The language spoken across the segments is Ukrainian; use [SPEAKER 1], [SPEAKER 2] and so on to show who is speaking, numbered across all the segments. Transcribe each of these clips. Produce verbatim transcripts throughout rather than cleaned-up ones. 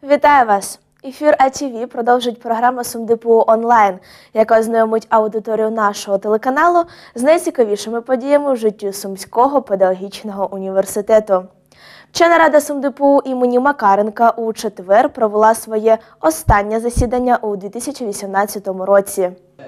[SPEAKER 1] Вітаю вас! Ефір А Ті Ві продовжить програма СумДПУ онлайн, яка ознайомить аудиторію нашого телеканалу з найцікавішими подіями в житті Сумського педагогічного університету. Вчена рада СумДПУ імені Макаренка у четвер провела своє останнє засідання у дві тисячі вісімнадцятому році.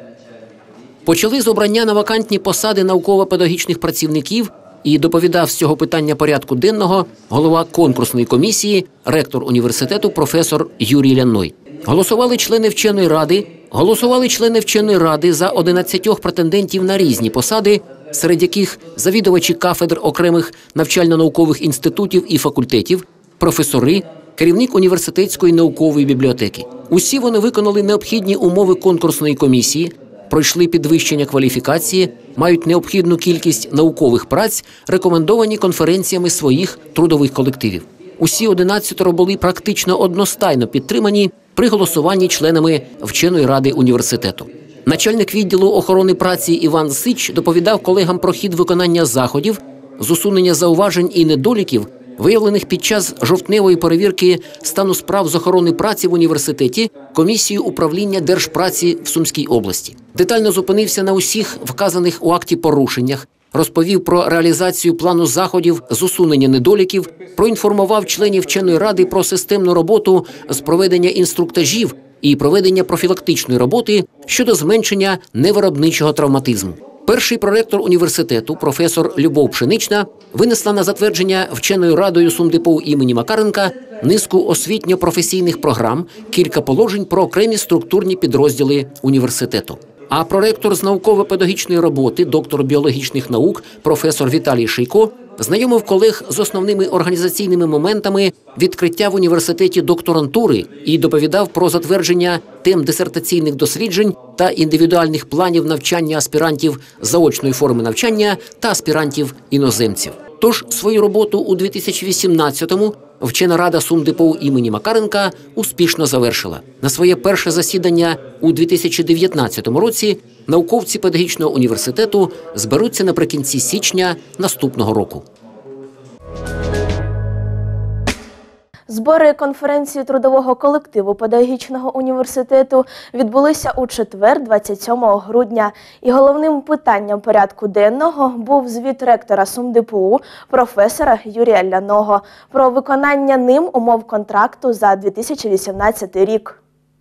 [SPEAKER 2] Почали з обрання на вакантні посади науково-педагогічних працівників і доповідав з цього питання порядку денного голова конкурсної комісії, ректор університету професор Юрій Ляной. Голосували члени вченої ради, голосували члени вченої ради за одинадцятьох претендентів на різні посади, серед яких завідувачі кафедр окремих навчально-наукових інститутів і факультетів, професори, керівник університетської наукової бібліотеки. Усі вони виконали необхідні умови конкурсної комісії, пройшли підвищення кваліфікації, мають необхідну кількість наукових праць, рекомендовані конференціями своїх трудових колективів. Усі одинадцятеро були практично одностайно підтримані при голосуванні членами вченої ради університету. Начальник відділу охорони праці Іван Сич доповідав колегам про хід виконання заходів з усунення зауважень і недоліків, виявлених під час жовтневої перевірки стану справ з охорони праці в університеті комісією управління держпраці в Сумській області. Детально зупинився на усіх вказаних у акті порушеннях, розповів про реалізацію плану заходів з усунення недоліків, проінформував членів вченої ради про системну роботу з проведення інструктажів і проведення профілактичної роботи щодо зменшення невиробничого травматизму. Перший проректор університету, професор Любов Пшенична, винесла на затвердження вченою радою СумДПУ імені Макаренка низку освітньо-професійних програм, кілька положень про окремі структурні підрозділи університету. А проректор з науково-педагогічної роботи, доктор біологічних наук, професор Віталій Шийко, знайомив колег з основними організаційними моментами відкриття в університеті докторантури і доповідав про затвердження тем дисертаційних досліджень та індивідуальних планів навчання аспірантів заочної форми навчання та аспірантів-іноземців. Тож свою роботу у дві тисячі вісімнадцятому вчена рада СумДПУ імені Макаренка успішно завершила. На своє перше засідання у дві тисячі дев'ятнадцятому році науковці педагогічного університету зберуться наприкінці січня наступного року.
[SPEAKER 1] Збори конференції трудового колективу педагогічного університету відбулися у четвер, двадцять сьомого грудня. І головним питанням порядку денного був звіт ректора СумДПУ професора Юрія Ляного про виконання ним умов контракту за дві тисячі вісімнадцятий рік.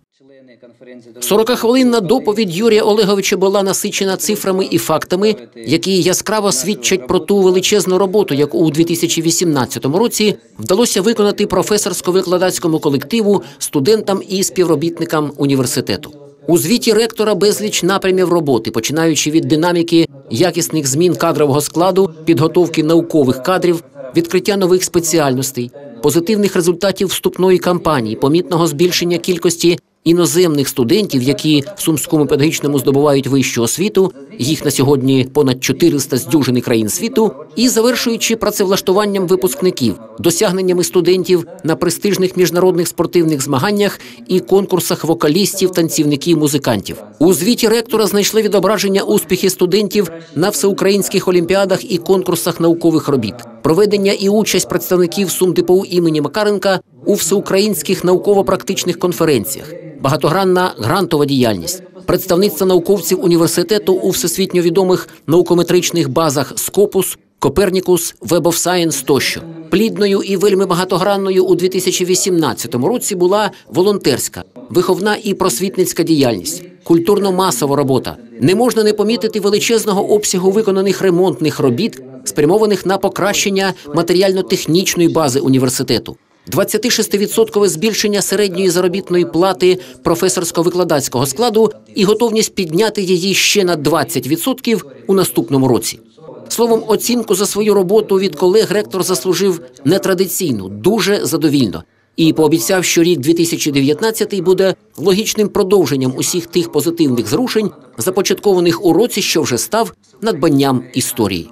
[SPEAKER 2] сорокахвилинна доповідь Юрія Олеговича була насичена цифрами і фактами, які яскраво свідчать про ту величезну роботу, яку у дві тисячі вісімнадцятому році вдалося виконати професорсько-викладацькому колективу, студентам і співробітникам університету. У звіті ректора безліч напрямів роботи, починаючи від динаміки якісних змін кадрового складу, підготовки наукових кадрів, відкриття нових спеціальностей, позитивних результатів вступної кампанії, помітного збільшення кількості іноземних студентів, які в Сумському педагогічному здобувають вищу освіту, їх на сьогодні понад чотириста з дюжини країн світу, і завершуючи працевлаштуванням випускників, досягненнями студентів на престижних міжнародних спортивних змаганнях і конкурсах вокалістів, танцівників, музикантів. У звіті ректора знайшли відображення успіхи студентів на всеукраїнських олімпіадах і конкурсах наукових робіт, проведення і участь представників СумДПУ імені Макаренка у всеукраїнських науково-практичних конференціях, багатогранна грантова діяльність, представництво науковців університету у всесвітньо відомих наукометричних базах Scopus, Copernicus, Web of Science тощо. Плідною і вельми багатогранною у дві тисячі вісімнадцятому році була волонтерська, виховна і просвітницька діяльність, культурно-масова робота. Не можна не помітити величезного обсягу виконаних ремонтних робіт, спрямованих на покращення матеріально-технічної бази університету. двадцятишестивідсоткове збільшення середньої заробітної плати професорсько-викладацького складу і готовність підняти її ще на двадцять відсотків у наступному році. Словом, оцінку за свою роботу від колег ректор заслужив нетрадиційну, дуже задовільно. І пообіцяв, що рік дві тисячі дев'ятнадцятий буде логічним продовженням усіх тих позитивних зрушень, започаткованих у році, що вже став надбанням історії.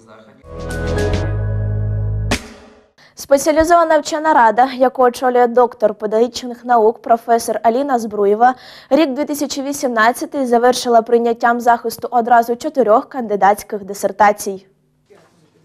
[SPEAKER 1] Спеціалізована вчена рада, яку очолює доктор педагогічних наук професор Аліна Збруєва, рік дві тисячі вісімнадцятий завершила прийняттям захисту одразу чотирьох кандидатських дисертацій.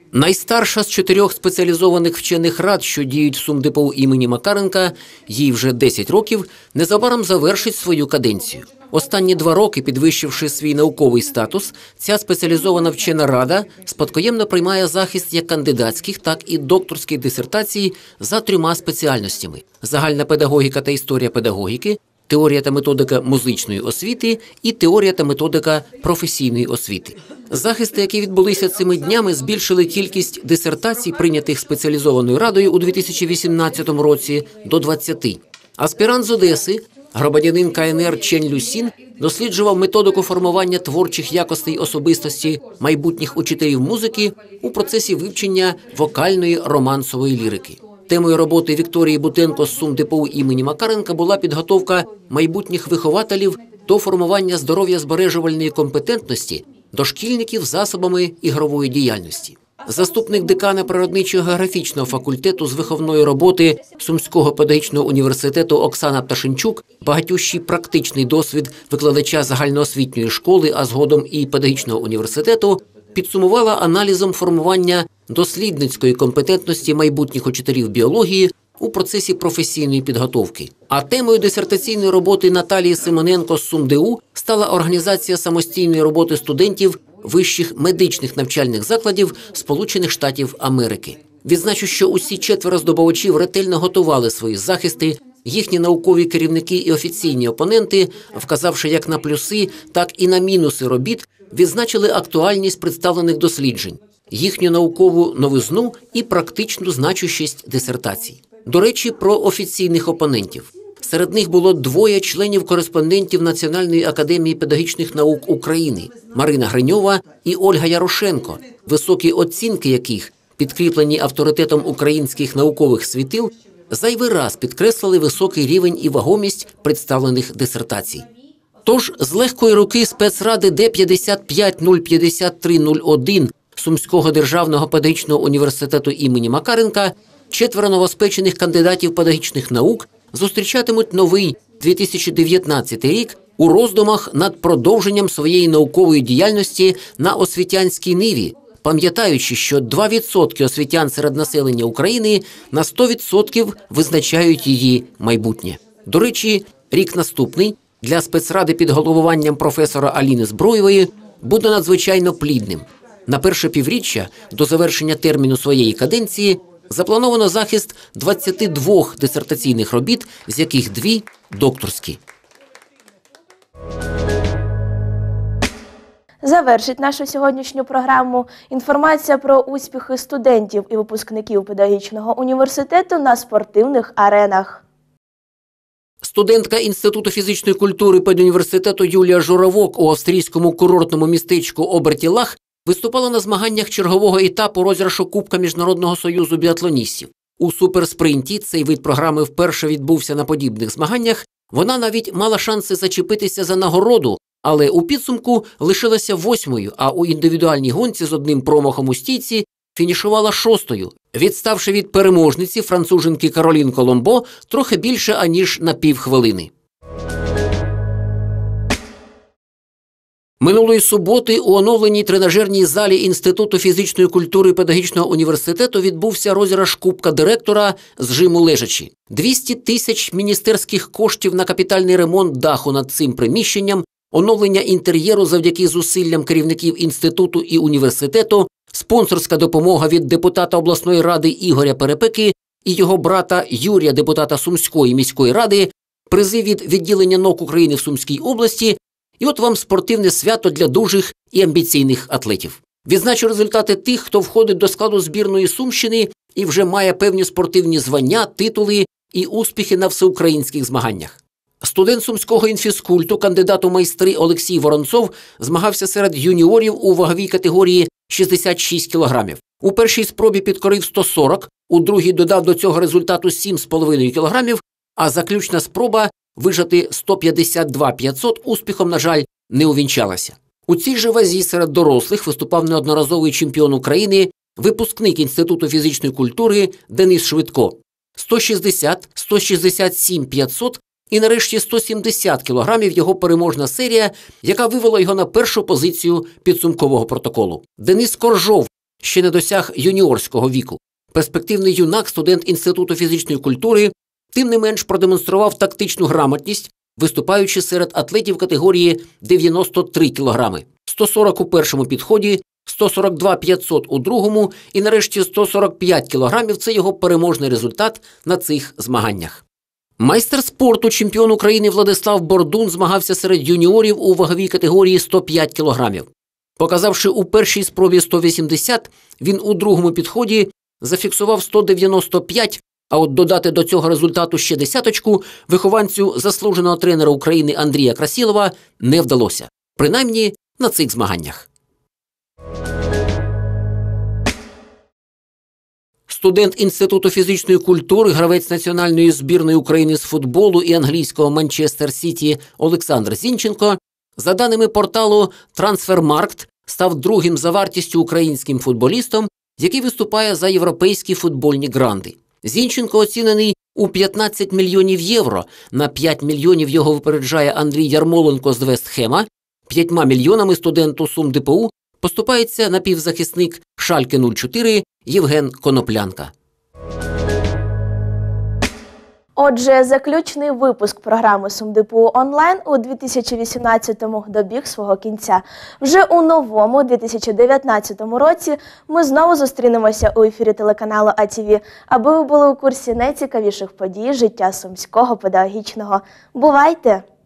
[SPEAKER 2] Найстарша з чотирьох спеціалізованих вчених рад, що діють в СумДПУ імені Макаренка, їй вже десять років, незабаром завершить свою каденцію. Останні два роки, підвищивши свій науковий статус, ця спеціалізована вчена рада спадкоємно приймає захист як кандидатських, так і докторських дисертацій за трьома спеціальностями – загальна педагогіка та історія педагогіки, теорія та методика музичної освіти і теорія та методика професійної освіти. Захисти, які відбулися цими днями, збільшили кількість дисертацій, прийнятих спеціалізованою радою у дві тисячі вісімнадцятому році, до двадцяти. Аспірант з Одеси, громадянин ка ен ер Чен Люсін, досліджував методику формування творчих якостей особистості майбутніх учителів музики у процесі вивчення вокальної романсової лірики. Темою роботи Вікторії Бутенко з СумДПУ імені Макаренка була підготовка майбутніх вихователів до формування здоров'я-збережувальної компетентності дошкільників засобами ігрової діяльності. Заступник декана Природничо-географічного факультету з виховної роботи Сумського педагогічного університету Оксана Пташенчук, багатющий практичний досвід викладача загальноосвітньої школи, а згодом і педагогічного університету, підсумувала аналізом формування дослідницької компетентності майбутніх учителів біології у процесі професійної підготовки. А темою дисертаційної роботи Наталії Симоненко з СумДУ стала організація самостійної роботи студентів вищих медичних навчальних закладів Сполучених Штатів Америки. Відзначу, що усі четверо здобувачів ретельно готували свої захисти, їхні наукові керівники і офіційні опоненти, вказавши як на плюси, так і на мінуси робіт, відзначили актуальність представлених досліджень, їхню наукову новизну і практичну значущість дисертацій. До речі, про офіційних опонентів. Серед них було двоє членів-кореспондентів Національної академії педагогічних наук України – Марина Гриньова і Ольга Ярошенко, високі оцінки яких, підкріплені авторитетом українських наукових світил, зайвий раз підкреслили високий рівень і вагомість представлених дисертацій. Тож, з легкої руки спецради Д п'ятдесят п'ять нуль п'ятдесят три нуль один Сумського державного педагогічного університету імені Макаренка четверо новоспечених кандидатів педагогічних наук зустрічатимуть новий дві тисячі дев'ятнадцятий рік у роздумах над продовженням своєї наукової діяльності на освітянській ниві, пам'ятаючи, що два відсотки освітян серед населення України на сто відсотків визначають її майбутнє. До речі, рік наступний для спецради під головуванням професора Аліни Зброєвої буде надзвичайно плідним. На перше півріччя до завершення терміну своєї каденції заплановано захист двадцяти двох дисертаційних робіт, з яких дві – докторські.
[SPEAKER 1] Завершить нашу сьогоднішню програму інформація про успіхи студентів і випускників педагогічного університету на спортивних аренах.
[SPEAKER 2] Студентка Інституту фізичної культури педуніверситету Юлія Журавок у австрійському курортному містечку Обертілах виступала на змаганнях чергового етапу розіграшу Кубка Міжнародного союзу біатлоністів. У суперспринті, цей вид програми вперше відбувся на подібних змаганнях, вона навіть мала шанси зачепитися за нагороду, але у підсумку лишилася восьмою, а у індивідуальній гонці з одним промахом у стійці фінішувала шостою, відставши від переможниці француженки Каролін Коломбо трохи більше, аніж на півхвилини. Минулої суботи у оновленій тренажерній залі Інституту фізичної культури педагогічного університету відбувся розіграш Кубка директора з жиму лежачі. двісті тисяч міністерських коштів на капітальний ремонт даху над цим приміщенням, оновлення інтер'єру завдяки зусиллям керівників інституту і університету, спонсорська допомога від депутата обласної ради Ігоря Перепеки і його брата Юрія, депутата Сумської міської ради, призи від відділення НОК України в Сумській області. І от вам спортивне свято для дужих і амбіційних атлетів. Відзначу результати тих, хто входить до складу збірної Сумщини і вже має певні спортивні звання, титули і успіхи на всеукраїнських змаганнях. Студент Сумського інфізкульту, кандидат у майстри Олексій Воронцов змагався серед юніорів у ваговій категорії шістдесят шість кілограмів. У першій спробі підкорив сто сорок, у другій додав до цього результату сім з половиною кілограмів, а заключна спроба вижати сто п'ятдесят два п'ятсот успіхом, на жаль, не увінчалася. У цій же вазі серед дорослих виступав неодноразовий чемпіон України, випускник Інституту фізичної культури Денис Швидко. сто шістдесят, сто шістдесят сім п'ятсот і нарешті сто сімдесят кілограмів його переможна серія, яка вивела його на першу позицію підсумкового протоколу. Денис Коржов ще не досяг юніорського віку. Перспективний юнак, студент Інституту фізичної культури, тим не менш продемонстрував тактичну грамотність, виступаючи серед атлетів категорії дев'яносто три кілограми. сто сорок у першому підході, сто сорок два п'ятсот у другому і нарешті сто сорок п'ять кілограмів – це його переможний результат на цих змаганнях. Майстер спорту, чемпіон України Владислав Бордун змагався серед юніорів у ваговій категорії сто п'ять кілограмів. Показавши у першій спробі сто вісімдесят, він у другому підході зафіксував сто дев'яносто п'ять, а от додати до цього результату ще десяточку вихованцю заслуженого тренера України Андрія Красілова не вдалося. Принаймні на цих змаганнях. Студент Інституту фізичної культури, гравець національної збірної України з футболу і англійського Манчестер Сіті Олександр Зінченко, за даними порталу «Трансфермаркт», став другим за вартістю українським футболістом, який виступає за європейські футбольні гранди. Зінченко оцінений у п'ятнадцять мільйонів євро. На п'ять мільйонів його випереджає Андрій Ярмоленко з Вестхема. П'ятьма мільйонами студенту СумДПУ поступається напівзахисник Шальке нуль чотири Євген Коноплянка.
[SPEAKER 1] Отже, заключний випуск програми СумДПУ онлайн у дві тисячі вісімнадцятому добіг свого кінця. Вже у новому дві тисячі дев'ятнадцятому році ми знову зустрінемося у ефірі телеканалу А Ті Ві, аби ви були у курсі найцікавіших подій життя Сумського педагогічного. Бувайте!